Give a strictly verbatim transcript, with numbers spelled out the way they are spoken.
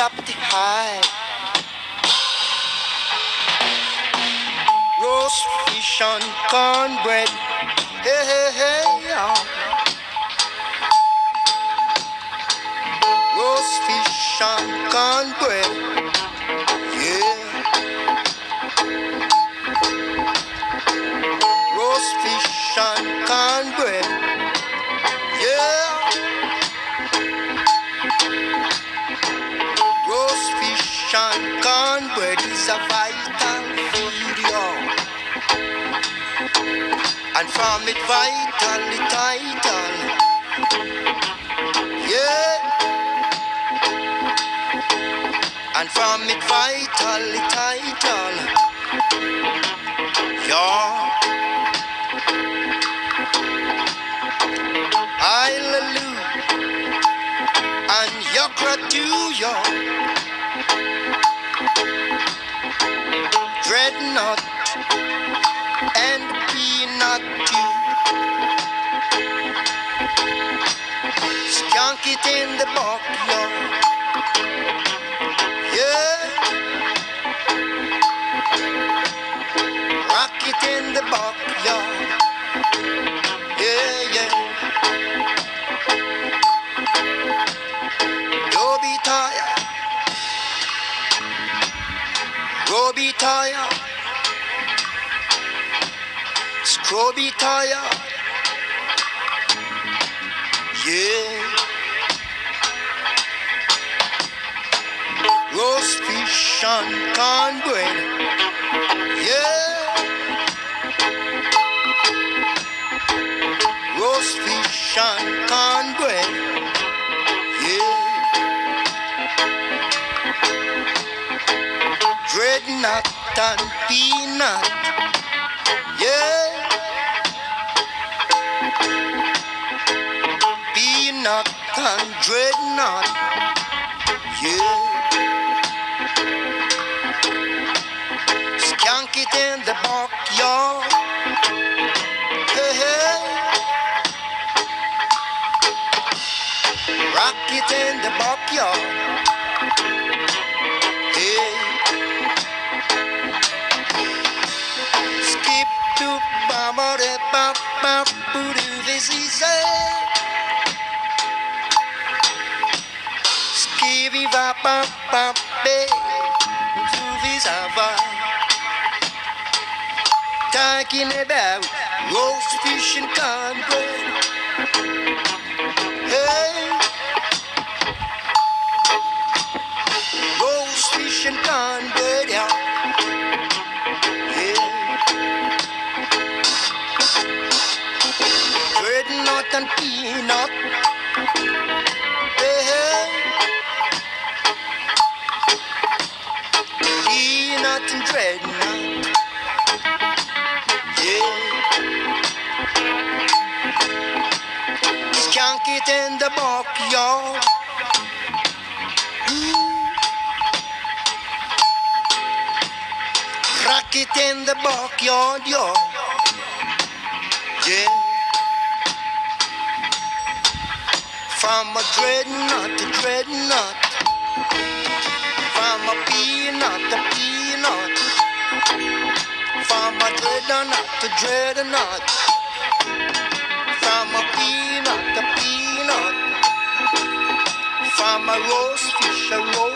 up the high. Roast fish and cornbread. Hey, hey, hey, yeah. Roast fish and cornbread. Yeah. Roast fish and cornbread. Yeah. Roast fish and cornbread is a vital food, y'all. And from it vital, it vital. Yeah. And from it vital, it vital. Yeah. Hallelujah. And yakra too, y'all. Dreadnought and peanut too. Skunk it in the backyard. Yeah. Rock it in the backyard. Yeah, yeah. Don't be tired. Go be tired. Scrubby tire, yeah. Roast fish and cornbread, yeah. Roast fish and cornbread, yeah. Dreadnought and peanut, yeah. Peanut and dreadnought, yeah. Skunk it in the backyard, hey, hey. Rock it in the backyard, hey. Skip to baba de bop bop boo doo this is it. Skibby bop bop bop bay, movies are talking about roast fish and cornbread. Hey, roast fish and cornbread, yeah. Yeah. Dreadnought and peanut. Hey, hey. Peanut and dreadnought, yeah. Skunk it in the backyard. Ooh. Rock it in the backyard, y'all. Yeah. From a dreadnought to dreadnought. From a peanut to peanut. From a dreadnought to dreadnought. From a peanut to peanut. From a roast fish, a roast